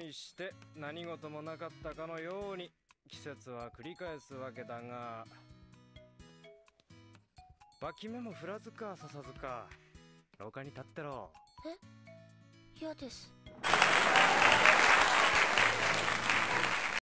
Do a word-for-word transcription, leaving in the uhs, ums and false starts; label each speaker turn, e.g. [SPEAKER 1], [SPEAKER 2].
[SPEAKER 1] にして何事もなかったかのように季節は繰り返すわけだが、脇目も振らずか笹塚、廊下に立ってろ。
[SPEAKER 2] え、嫌です。